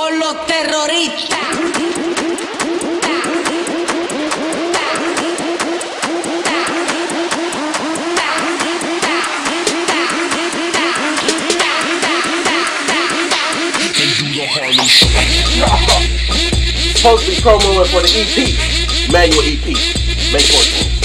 con los terroristas. Supposed to be promoing for the EP, Emmanuel EP, May 14th.